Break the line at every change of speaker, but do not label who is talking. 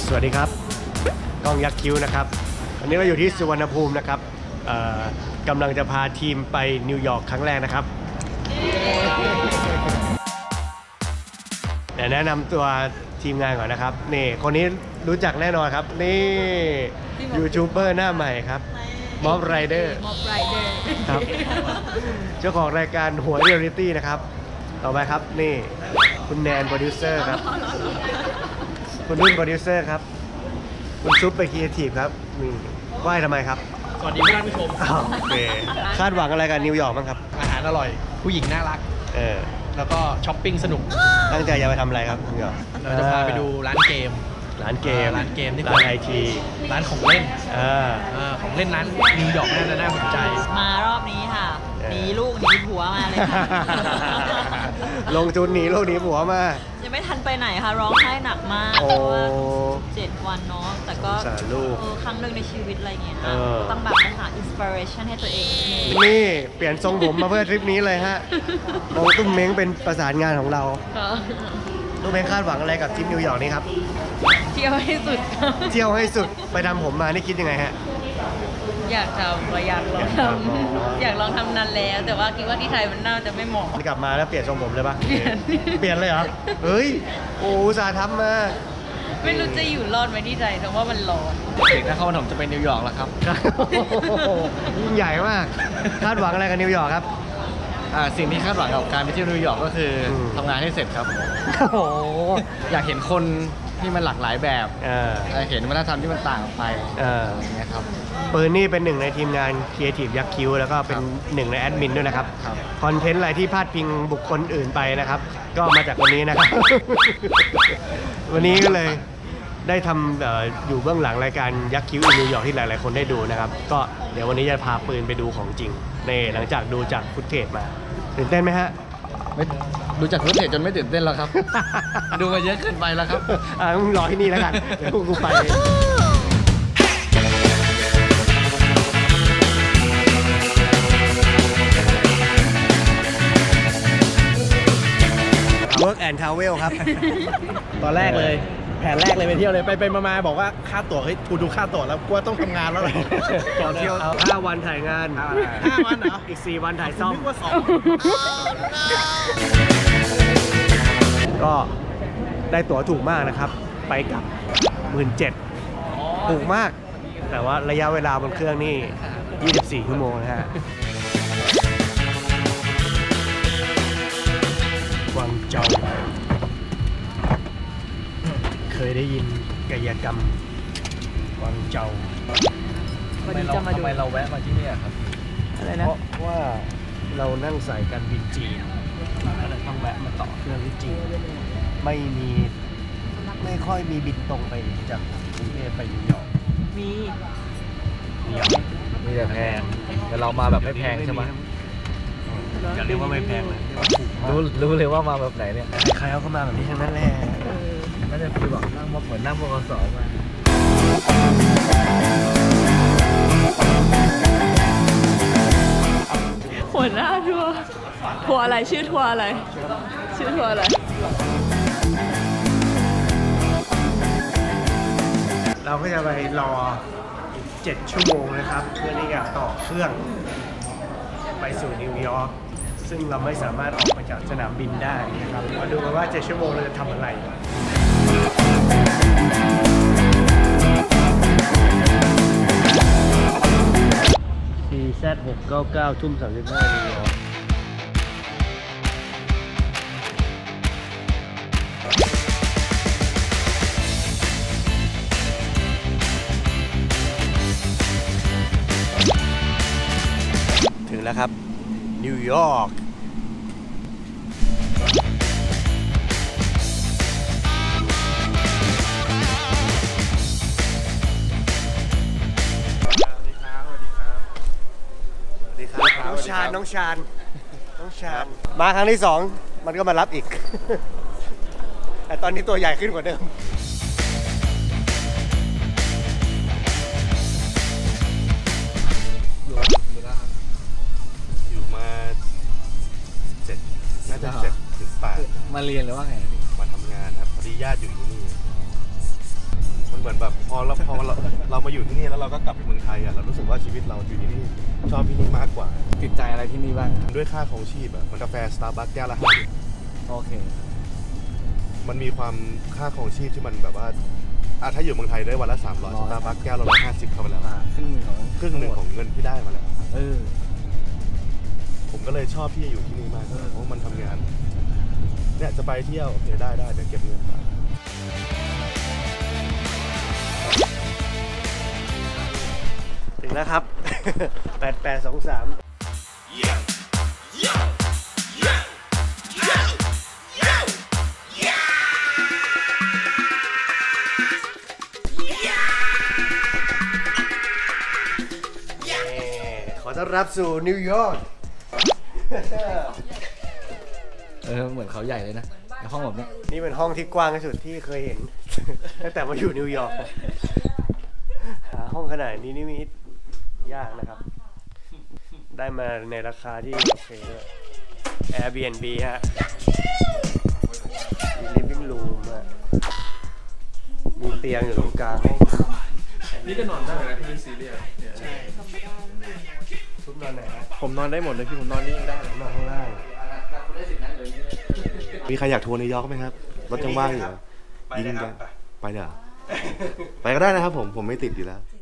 สวัสดีครับกล้องยักษ์คิ้วนะครับวันนี้เราอยู่ที่สุวรรณภูมินะครับกำลังจะพาทีมไปนิวยอร์กครั้งแรกนะครับเดี๋ยวแนะนำตัวทีมงานก่อนนะครับนี่คนนี้รู้จักแน่นอนครับนี่ยูทูบเบอร์หน้าใหม่ครับม็อบไรเดอร์ครับเจ้าของรายการหัวเรียลลิตี้นะครับต่อไปครับนี่คุณแนนโปรดิวเซอร์ครับคุณนุ่นโปรดิวเซอร์ครับคุณซุปไปครีเอทีฟครับนี่ไหว้ทำไมครับ
สวัสดีท่านผู้ชม
โอเคคาดหวังอะไรกันนิวยอร์กบ้างครับ
อาหารอร่อยผู้หญิงน่ารักแล้วก็ช้อปปิ้งสนุก
ตั้งใจจะไปทำอะไรครับนิวยอร์ก
เราจะพาไปดูร้านเกมที่ร้านไอทีร้านของเล่นของเล่นร้านนิวยอร์กน่าสนใจ
มารอบนี้ค่ะหนีลูกหนีผัวมาเลยค่ะ
ลงทุนหนีลูกหนีผัวมา
ยังไม่ทันไปไหนค่ะร้องไห้หนักมากเพราะว่า7 วันเนาะแต่ก็ครั้งหนึ่งในชีวิตอะไรเงี้ยต้องแบบหาอินสปิเรชันให้ตัวเอง
นี่เปลี่ยนทรงผมมาเพื่อทริปนี้เลยฮะน้องตุ้มเม้งเป็นประสานงานของเราตุ้มเม้งคาดหวังอะไรกับทริปนิวยอร์กนี้ครับ
เที่ยวให้สุด
เที่ยวให้สุดไปทำผมมานี่คิดยังไงฮะ
อยากทำเราอยากลองทำอยากลองทำนานแล้วแต่ว่าคิดว่าที่ไทยมันน่าจะไม่เหมาะ
กลับมาแล้วเปลี่ยนทรงผมเลยปะเปลี่ยนเลยเหรอเฮ้ยโอ้สาทำมา
ไม่รู้จะอยู่รอดไหมที่ไทยแต่ว่ามันร้อน
เด็กนะเขาผมจะไปนิวยอร์กแล้วครับ
ยิ่งใหญ่มากคาดหวังอะไรกับนิวยอร์กครับ
สิ่งที่คาดหวังกับการไปเที่ยวนิวยอร์กก็คือทำงานให้เสร็จครับอยากเห็นคนที่มันหลากหลายแบบเห็นวัฒนธรรมที่มันต่างออกไปอย่างเงี้ยครับ
ปืนนี่เป็นหนึ่งในทีมงานครีเอทีฟยักษ์คิ้วแล้วก็เป็นหนึ่งในแอดมินด้วยนะครับคอนเทนต์อะไรที่พาดพิงบุคคลอื่นไปนะครับก็มาจากคนนี้นะครับวันนี้ก็เลยได้ทำอยู่เบื้องหลังรายการยักษ์คิ้วอินนิวยอร์กที่หลายๆคนได้ดูนะครับก็เดี๋ยววันนี้จะพาปืนไปดูของจริงในหลังจากดูจากฟุตเทจมาตื่นเต้นไหมฮะ
ไม่ดูจากฟุตเทจจนไม่ตื่นเต้นแล้วครับดูมาเยอะเกินไปแล้วครับ
มึงรอที่นี่แล้วกันเดี๋ยวกูไปWork and Travel ครับ
ตอนแรกเลยแผนแรกเลยไปเที่ยวเลยไปมาบอกว่าค่าตั๋วเฮ้ยกูดูค่าตั๋วแล้วกูต้องทำงานแล้วเลย
ก่อนเที่ยว5 วันถ่ายงาน
5 วันเหรอ
อีก4 วันถ่ายซ่อม
ว่า
ก็ได้ตั๋วถูกมากนะครับไปกับ17,000ถูกมากแต่ว่าระยะเวลาบนเครื่องนี่24 ชั่วโมงนะฮะกวางโจวเคยได้ยินกายกรรมกวางโจว
ทำไมเราแวะมาที่นี่ครับ
อะไรนะ
เพราะว่าเรานั่งสายการบินจีนก็เลยต้องแวะมาต่อเครื่องที่จีนไม่ค่อยมีบินตรงไปจากกรุงเทพไปนิวยอร์ก
มี
แต่แพงแต่เรามาแบบไม่แพงใช่ไหม
จะเรียกว่าไม่แพงเลย
รู้เลยว่ามาแบบไหนเนี่ย
ใครเขาก็มาแบบนี้ทั้งนั้นแหละ
น่าจะคือแบบนั่งเหมือนนั่งบกส.มา
หัวหน้าทัวร์อะไรชื่อทัวร์อะไร
เราก็จะไปรออีก7 ชั่วโมงนะครับเพื่อที่จะต่อเครื่องไปสู่นิวยอร์กซึ่งเราไม่สามารถออกไปจากสนามบินได้นะครับมาดูกันว่า7 ชั่วโมงเราจะทำอะไรCZ699 ทุ่ม 35นิวยอร์กถึงแล้วครับนิวยอร์กน้องชานมาครั้งที่2มันก็มารับอีกแต่ตอนนี้ตัวใหญ่ขึ้นกว่าเดิมอยู่มา7น่าจะ7 ถึง 8มา
เรียนหรือว่าไงพี่
มาทำงานครับพอดีญาติอยู่ที่นี่
มันเหมือนแบบพอเรามาอยู่ที่นี่แล้วเราก็กลับไปเมืองไทยอ่ะเรารู้สึกว่าชีวิตเราอยู่ที่นี่ชอบที่นี่มากกว่า
ติดใจอะไรที่นี่บ้าง
ด้วยค่าของชีพอ่ะมันกาแฟ Starbucks แก้วละ50
โอเค
มันมีความค่าของชีพที่มันแบบว่าถ้าอยู่เมืองไทยได้วันละ300 Starbucks แก้วละ150เข้าไปแล้ว
ครึ่งหนึ่ง
ของเงินที่ได้มาแล้ว
อ
ผมก็เลยชอบที่จะอยู่ที่นี่มากเพราะว่ามันทำงานเนี่ยจะไปเที่ยวโอเคได้เดี๋ยวเก็บเงินมา
ถึงแล้วครับ 8823ขอต้อนรับสู่นิวยอร์ก
เหมือนเขาใหญ่เลยนะในห้องแบบนี้
นี่เป็นห้องที่กว้างที่สุดที่เคยเห็น ตั้งแต่มาอยู่นิวยอร์กหาห้องขนาดนี้นี่มียากนะครับ ได้มาในราคาที่โอเคด้วย Airbnb ฮะมี living room ฮะมีเตียงอยู่ตรงกลางห้อง
นี่ก็นอนได้นะที่นี่ซีเรียสใช่
ทุกนอนไหนฮะ
ผมนอนได้หมดเลยพี่ผมนอนนี่ยังได้เลย
นอนข้างล่าง
มีใครอยากทัวร์นิวยอร์กไหมครับรถยังว่างอยู่ยิงกันไปเดี๋ยวไปก็ได้นะครับผมไม่ติดอยู่แล้ว